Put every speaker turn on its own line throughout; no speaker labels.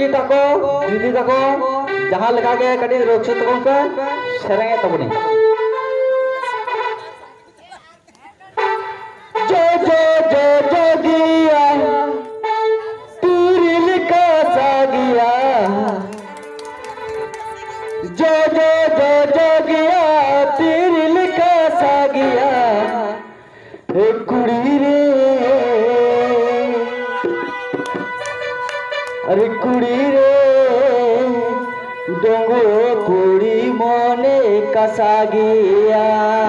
काकी तको दीदी तको जहां लगा के कटी रोक्ष तको पे सेरेंगे तबनी जो जो जो जोगिया तुरिल का सागिया जो जो जो जोगिया तुरिल का सागिया कुड़ी रे अरे कुड़ी रे डोंगो कुड़ी मोने कसागिया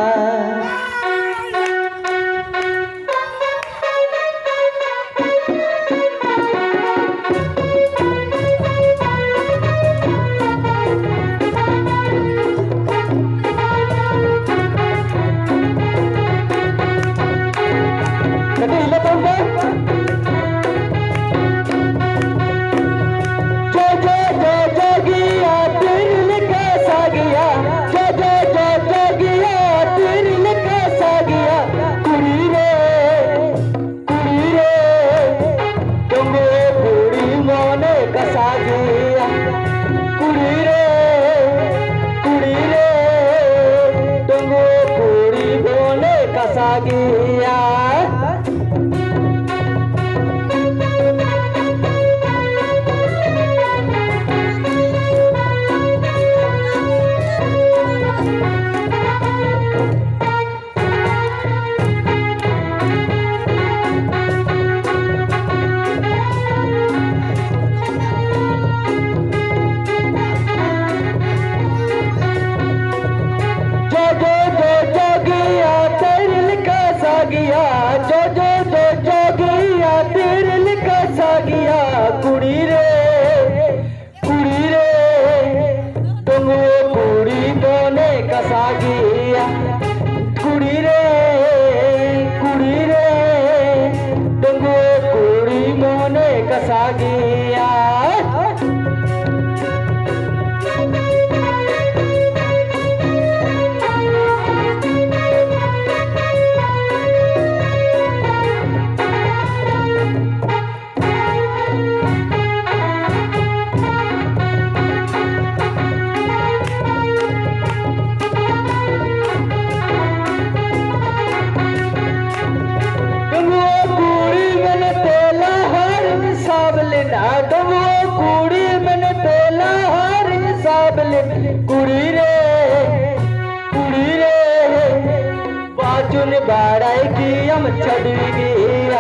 बाड़ाई की हम छड़ी गया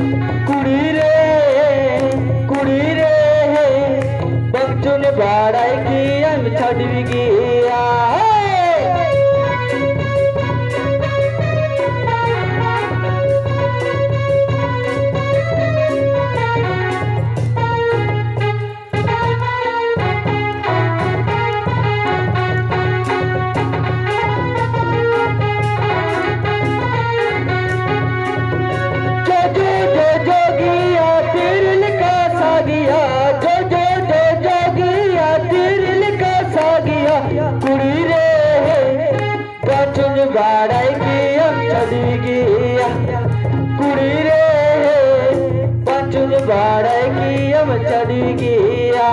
कुड़ी रे बच्चों ने बाड़ाई की हम छड़ी गया बाड़ाई की हम छड़ी गया कुड़ी रे बचुन बाड़ाई की हम छड़ी गया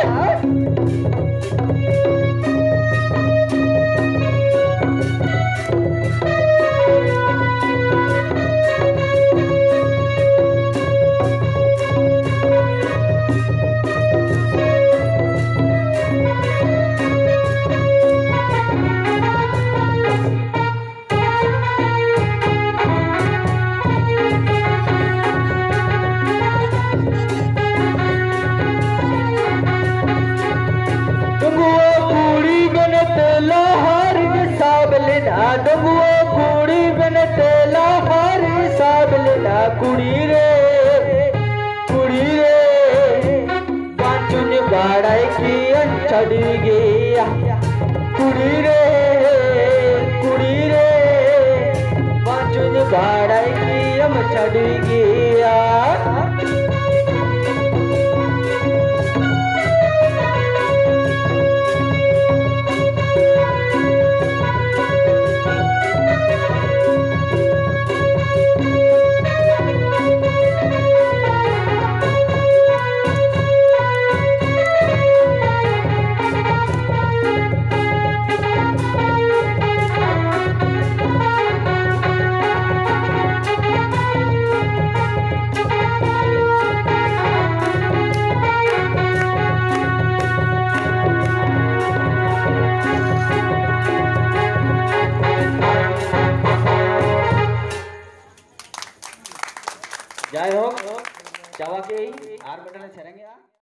कुड़ी रे बाचुन बाड़ाई की छड़ी गया कुड़ी रे बाचुन बाड़ाई की हम छड़ी गया जाय हो चावा के आर बेटा ने सेरेंगे।